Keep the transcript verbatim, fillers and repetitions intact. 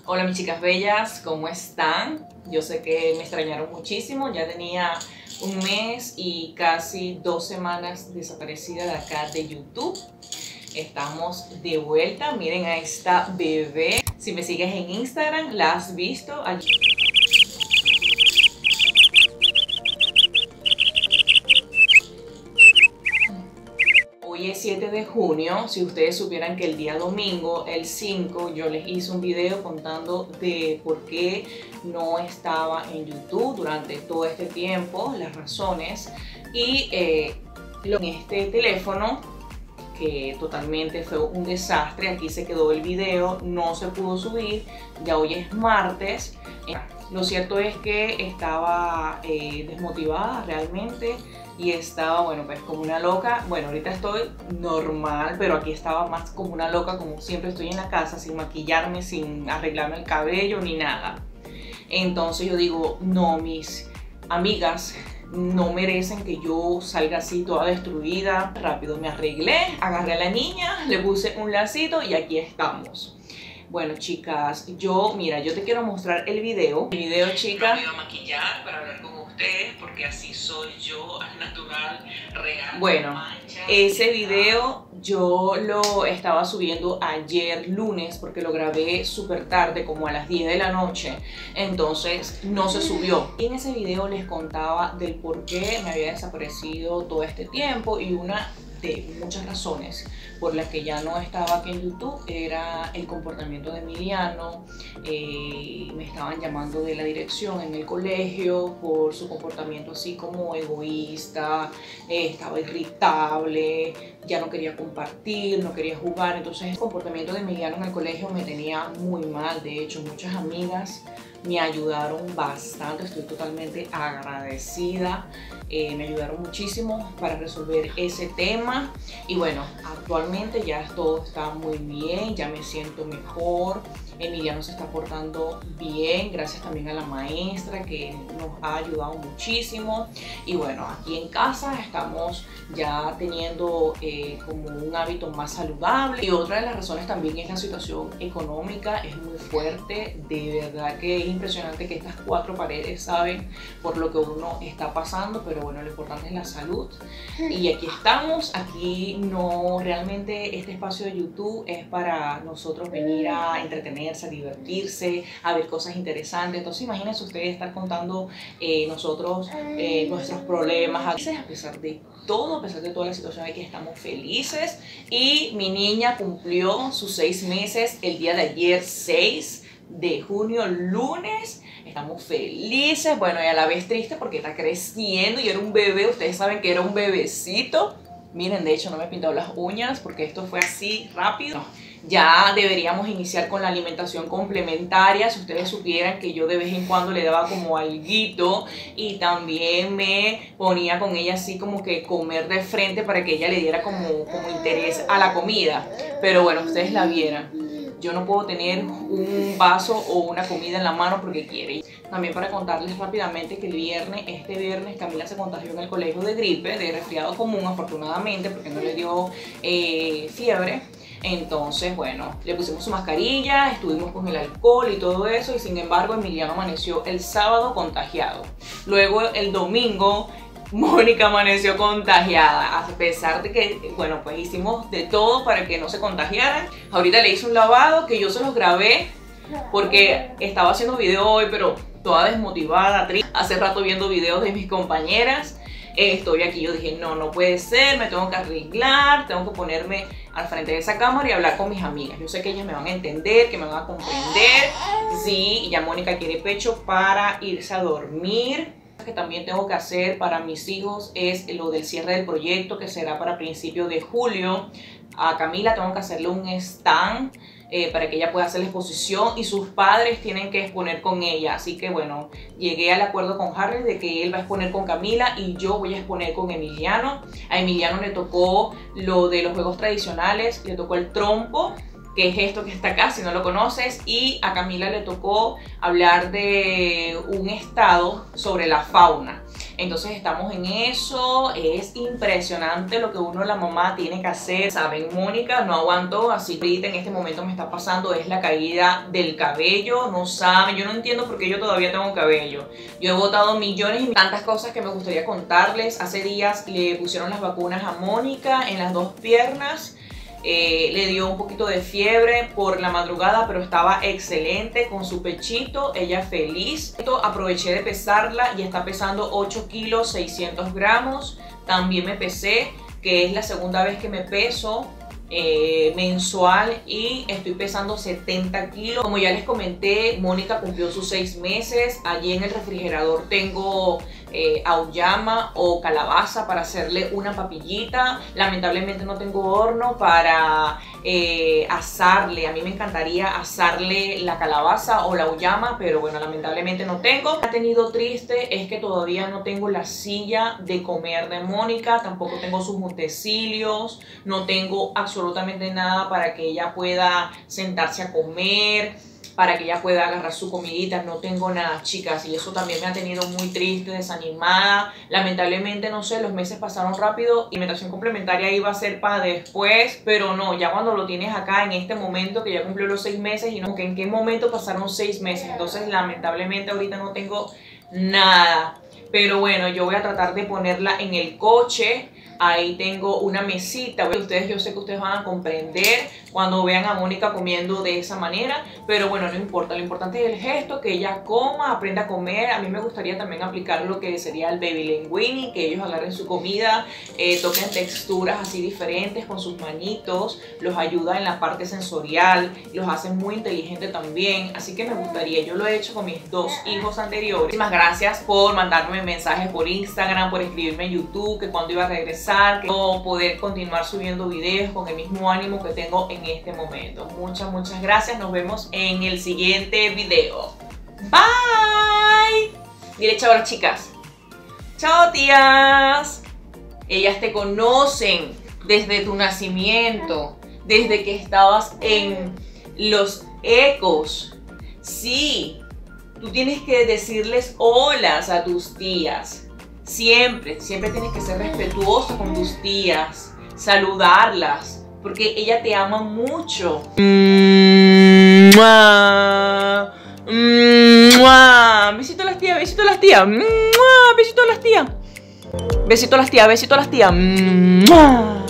Hola mis chicas bellas, ¿cómo están? Yo sé que me extrañaron muchísimo, ya tenía un mes y casi dos semanas desaparecida de acá de YouTube. Estamos de vuelta, miren a esta bebé. Si me sigues en Instagram, la has visto allí. Hoy es siete de junio, si ustedes supieran que el día domingo, el cinco, yo les hice un video contando de por qué no estaba en YouTube durante todo este tiempo, las razones, y eh, en este teléfono, que totalmente fue un desastre, aquí se quedó el video, no se pudo subir, ya hoy es martes. Lo cierto es que estaba eh, desmotivada realmente y estaba, bueno, pues como una loca. Bueno, ahorita estoy normal, pero aquí estaba más como una loca, como siempre estoy en la casa, sin maquillarme, sin arreglarme el cabello ni nada. Entonces yo digo, no, mis amigas no merecen que yo salga así toda destruida. Rápido me arreglé, agarré a la niña, le puse un lacito y aquí estamos. Bueno, chicas, yo, mira, yo te quiero mostrar el video. El video, chicas. Me voy a maquillar para hablar con ustedes porque así soy yo, al natural, real. Bueno, ese video yo lo estaba subiendo ayer lunes porque lo grabé súper tarde, como a las diez de la noche. Entonces no se subió. Y en ese video les contaba del por qué me había desaparecido todo este tiempo y una de muchas razones por las que ya no estaba aquí en YouTube era el comportamiento de Emiliano. Eh, me estaban llamando de la dirección en el colegio por su comportamiento así como egoísta, eh, estaba irritable, ya no quería compartir, no quería jugar. Entonces el comportamiento de Emiliano en el colegio me tenía muy mal. De hecho, muchas amigas me ayudaron bastante, estoy totalmente agradecida. Eh, me ayudaron muchísimo para resolver ese tema y bueno, actualmente ya todo está muy bien, ya me siento mejor. Emiliano se está portando bien, gracias también a la maestra que nos ha ayudado muchísimo. Y bueno, aquí en casa estamos ya teniendo eh, como un hábito más saludable. Y otra de las razones también es la situación económica, es muy fuerte. De verdad que es impresionante que estas cuatro paredes saben por lo que uno está pasando, pero bueno, lo importante es la salud. Y aquí estamos, aquí no, realmente este espacio de YouTube es para nosotros venir a entretener, a divertirse, a ver cosas interesantes. Entonces imagínense ustedes estar contando eh, nosotros eh, nuestros problemas. A pesar de todo, a pesar de toda la situación, aquí estamos felices. Y mi niña cumplió sus seis meses el día de ayer, seis de junio, lunes. Estamos felices, bueno, y a la vez triste porque está creciendo y era un bebé. Ustedes saben que era un bebecito. Miren, de hecho no me he pintado las uñas porque esto fue así rápido. Ya deberíamos iniciar con la alimentación complementaria. Si ustedes supieran que yo de vez en cuando le daba como alguito y también me ponía con ella así como que comer de frente para que ella le diera como, como interés a la comida. Pero bueno, ustedes la vieran. Yo no puedo tener un vaso o una comida en la mano porque quiere. También para contarles rápidamente que el viernes, este viernes, Camila se contagió en el colegio de gripe, de resfriado común, afortunadamente, porque no le dio eh, fiebre. Entonces, bueno, le pusimos su mascarilla, estuvimos con el alcohol y todo eso, y sin embargo Emiliano amaneció el sábado contagiado. Luego el domingo Mónica amaneció contagiada, a pesar de que, bueno, pues hicimos de todo para que no se contagiaran. Ahorita le hice un lavado que yo se los grabé porque estaba haciendo video hoy, pero toda desmotivada, triste. Hace rato viendo videos de mis compañeras. Estoy aquí, yo dije, no, no puede ser, me tengo que arreglar, tengo que ponerme al frente de esa cámara y hablar con mis amigas. Yo sé que ellas me van a entender, que me van a comprender. Sí, y ya Mónica quiere pecho para irse a dormir. Que también tengo que hacer para mis hijos es lo del cierre del proyecto, que será para principios de julio. A Camila tengo que hacerle un stand eh, para que ella pueda hacer la exposición y sus padres tienen que exponer con ella. Así que bueno, llegué al acuerdo con Harry de que él va a exponer con Camila y yo voy a exponer con Emiliano. A Emiliano le tocó lo de los juegos tradicionales, le tocó el trompo, que es esto que está acá, si no lo conoces, y a Camila le tocó hablar de un estado sobre la fauna. Entonces estamos en eso. Es impresionante lo que uno, la mamá, tiene que hacer. Saben, Mónica no aguantó, así que ahorita en este momento me está pasando es la caída del cabello. No saben, yo no entiendo por qué yo todavía tengo cabello. Yo he botado millones y tantas cosas que me gustaría contarles. Hace días le pusieron las vacunas a Mónica en las dos piernas. Eh, le dio un poquito de fiebre por la madrugada, pero estaba excelente con su pechito, ella feliz. Aproveché de pesarla y está pesando ocho kilos seiscientos gramos. También me pesé, que es la segunda vez que me peso eh, mensual, y estoy pesando setenta kilos. Como ya les comenté, Mónica cumplió sus seis meses. Allí en el refrigerador tengo eh, auyama o calabaza para hacerle una papillita. Lamentablemente no tengo horno para eh, asarle. A mí me encantaría asarle la calabaza o la auyama, pero bueno, lamentablemente no tengo. Lo que ha tenido triste es que todavía no tengo la silla de comer de Mónica, tampoco tengo sus utensilios, no tengo absolutamente nada para que ella pueda sentarse a comer, para que ella pueda agarrar su comidita. No tengo nada, chicas, y eso también me ha tenido muy triste, desanimada. Lamentablemente, no sé, los meses pasaron rápido. Alimentación complementaria iba a ser para después, pero no, ya cuando lo tienes acá en este momento, que ya cumplió los seis meses, y no, que en qué momento pasaron seis meses. Entonces, lamentablemente, ahorita no tengo nada. Pero bueno, yo voy a tratar de ponerla en el coche. Ahí tengo una mesita. Ustedes, yo sé que ustedes van a comprender cuando vean a Mónica comiendo de esa manera, pero bueno, no importa. Lo importante es el gesto, que ella coma, aprenda a comer. A mí me gustaría también aplicar lo que sería el baby linguini, que ellos agarren su comida, eh, toquen texturas así diferentes con sus manitos, los ayuda en la parte sensorial, los hace muy inteligentes también. Así que me gustaría, yo lo he hecho con mis dos hijos anteriores. Muchísimas gracias por mandarme mensajes por Instagram, por escribirme en YouTube, que cuando iba a regresar, que no poder continuar subiendo videos con el mismo ánimo que tengo en este momento. Muchas, muchas gracias. Nos vemos en el siguiente video. Bye. Dile chao a las chicas. Chao, tías. Ellas te conocen desde tu nacimiento, desde que estabas en los ecos. Sí, tú tienes que decirles holas a tus tías. Siempre, siempre tienes que ser respetuoso con tus tías, saludarlas, porque ella te ama mucho. Besito a las tías, besito a las tías. Besito a las tías. Besito a las tías, besito a las tías.